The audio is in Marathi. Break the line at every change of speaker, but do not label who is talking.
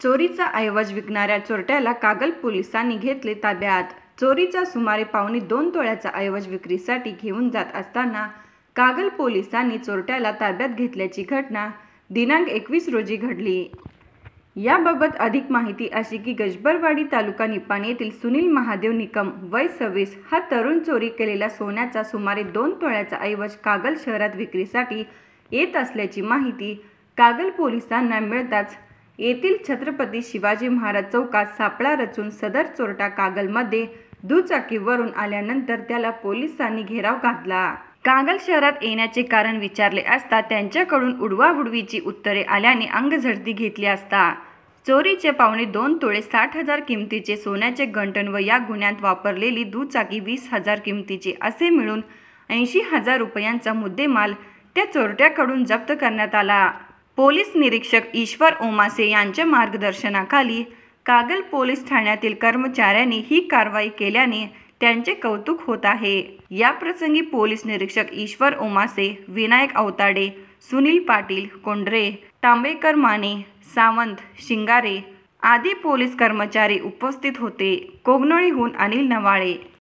चोरीचा ऐवज विकणाऱ्या चोरट्याला कागल पोलिसांनी घेतले ताब्यात. चोरीचा सुमारे 2.25 तोळ्याचा ऐवज विक्रीसाठी घेऊन जात असताना कागल पोलिसांनी चोरट्याला ताब्यात घेतल्याची घटना दिनांक 21 रोजी घडली. याबाबत अधिक माहिती अशी की गजबरवाडी तालुका निपाणी येथील सुनील महादेव निकम वय 26 हा तरुण चोरी केलेल्या सोन्याचा सुमारे 2 तोळ्याचा ऐवज कागल शहरात विक्रीसाठी येत असल्याची माहिती कागल पोलिसांना मिळताच येथील छत्रपती शिवाजी महाराज चौकात सापळा रचून सदर चोरटा कागलमध्ये दुचाकीवरून आल्यानंतर त्याला पोलिसांनी घेराव घातला. कागल शहरात येण्याचे कारण विचारले असता त्यांच्याकडून उडवाउडवीची उत्तरे आल्याने अंगझडती घेतली असता चोरीचे 2.25 तोळे 60,000 किमतीचे सोन्याचे गंठण व या गुन्ह्यात वापरलेली दुचाकी 20,000 किमतीचे असे मिळून 80,000 रुपयांचा मुद्देमाल त्या चोरट्याकडून जप्त करण्यात आला. पोलीस निरीक्षक ईश्वर ओमासे यांच्या मार्गदर्शनाखाली कागल पोलीस ठाण्यातील कर्मचाऱ्यांनी ही कारवाई केल्याने त्यांचे कौतुक होत आहे. याप्रसंगी पोलीस निरीक्षक ईश्वर ओमासे, विनायक अवताडे, सुनील पाटील, कोंढरे, तांबेकर, माने, सावंत, शिंगारे आदी पोलीस कर्मचारी उपस्थित होते. कोगनोळीहून अनिल नवाळे.